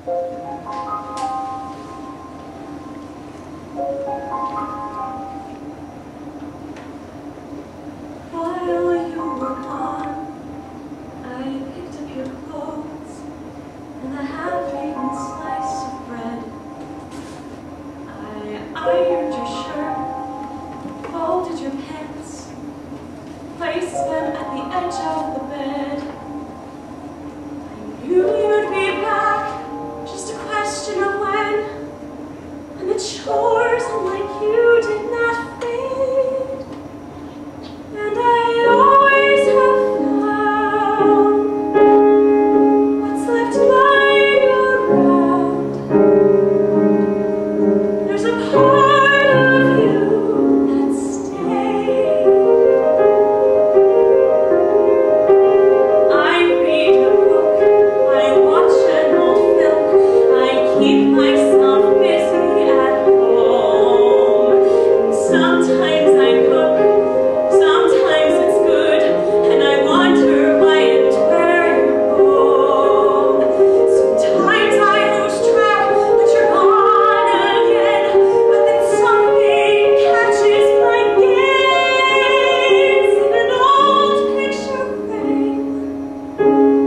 While you were gone, I picked up your clothes and the half-eaten slice of bread. I ironed your shirt, folded your pants, placed them at the edge of the bed. I knew you'd be back, just a question of when, and the chores unlike you did not fade. And I always have found what's left lying around. There's a part of you that stays. I read a book, I watch an old film, I keep myself busy at home. And sometimes I cook. Sometimes it's good, and I wonder why and where you go. Sometimes I lose track, but you're gone again. But then something catches my gaze in an old picture frame,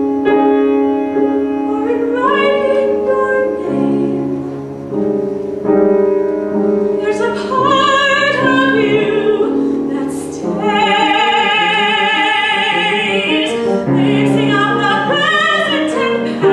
or in writing your name. There's a part of you that stays, mixing up the present and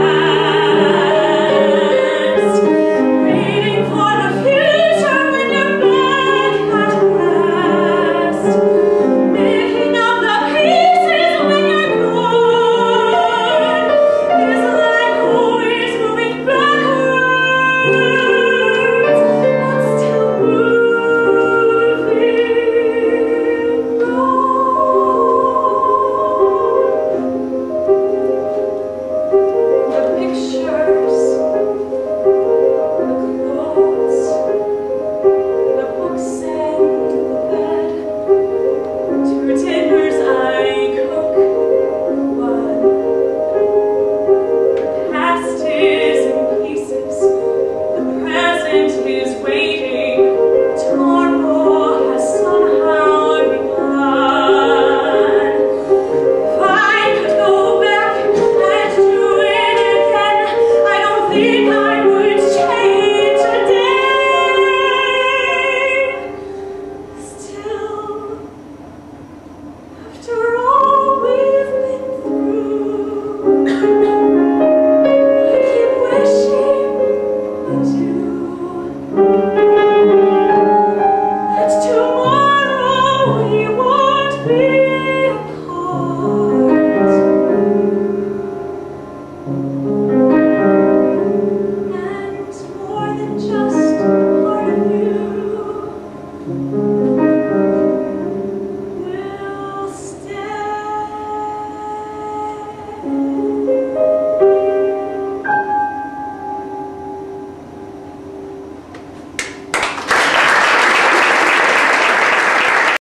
past, waiting for the future when you're back at last, making up the pieces when you're gone, is like always moving backwards, but still moving on. The pictures, the clothes, the books and the bed, 2 dinners I cook, one. The past is in pieces, the present is waiting, tomorrow has somehow begun. If I could go back and do it again, I don't think I would change a day. Still, after all we've been through, I keep wishing we do, that tomorrow we won't be